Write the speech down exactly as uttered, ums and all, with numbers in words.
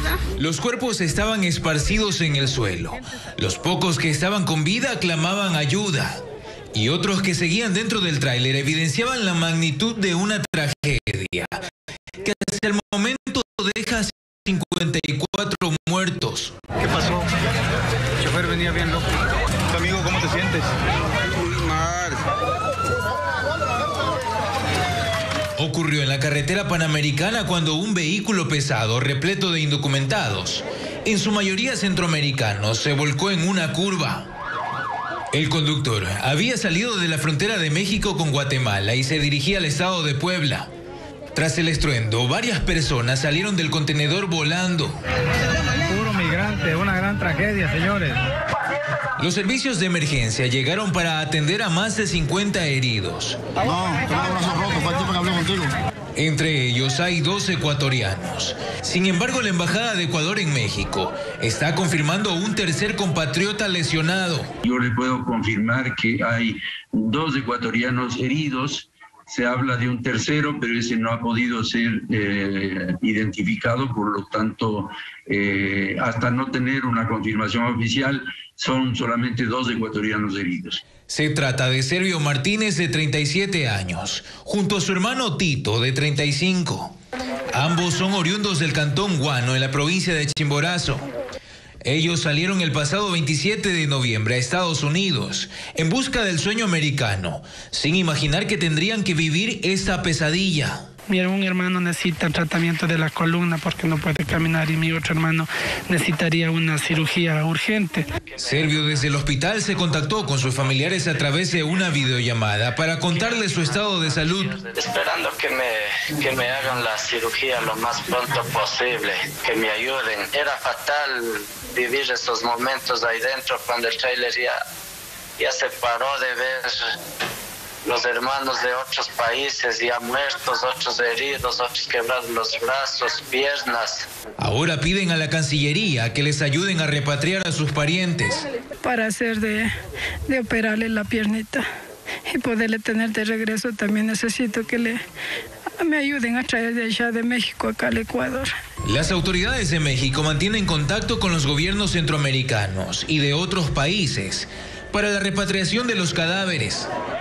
Los cuerpos estaban esparcidos en el suelo. Los pocos que estaban con vida clamaban ayuda. Y otros que seguían dentro del tráiler evidenciaban la magnitud de una tragedia que hasta el momento deja cincuenta y cuatro muertos. ¿Qué pasó? El chofer venía bien loco. Amigo, ¿cómo te sientes? Muy mal. Ocurrió en la carretera panamericana cuando un vehículo pesado repleto de indocumentados, en su mayoría centroamericanos, se volcó en una curva. El conductor había salido de la frontera de México con Guatemala y se dirigía al estado de Puebla. Tras el estruendo, varias personas salieron del contenedor volando. Puro migrante, una gran tragedia, señores. Los servicios de emergencia llegaron para atender a más de cincuenta heridos. No, tengo el brazo roto, fue el tipo que habló contigo. Entre ellos hay dos ecuatorianos. Sin embargo, la Embajada de Ecuador en México está confirmando un tercer compatriota lesionado. Yo le puedo confirmar que hay dos ecuatorianos heridos. Se habla de un tercero, pero ese no ha podido ser eh, identificado, por lo tanto, eh, hasta no tener una confirmación oficial, son solamente dos ecuatorianos heridos. Se trata de Servio Martínez, de treinta y siete años, junto a su hermano Tito, de treinta y cinco. Ambos son oriundos del cantón Guano, en la provincia de Chimborazo. Ellos salieron el pasado veintisiete de noviembre a Estados Unidos en busca del sueño americano, sin imaginar que tendrían que vivir esta pesadilla. Mi un hermano necesita tratamiento de la columna porque no puede caminar y mi otro hermano necesitaría una cirugía urgente. Servio desde el hospital se contactó con sus familiares a través de una videollamada para contarles su estado de salud. Esperando que me, que me hagan la cirugía lo más pronto posible, que me ayuden. Era fatal vivir esos momentos ahí dentro cuando el tráiler ya, ya se paró de ver los hermanos de otros países ya muertos, otros heridos, otros quebrados los brazos, piernas. Ahora piden a la Cancillería que les ayuden a repatriar a sus parientes. Para hacer de, de operarle la piernita y poderle tener de regreso, también necesito que le, me ayuden a traer de allá de México acá al Ecuador. Las autoridades de México mantienen contacto con los gobiernos centroamericanos y de otros países para la repatriación de los cadáveres.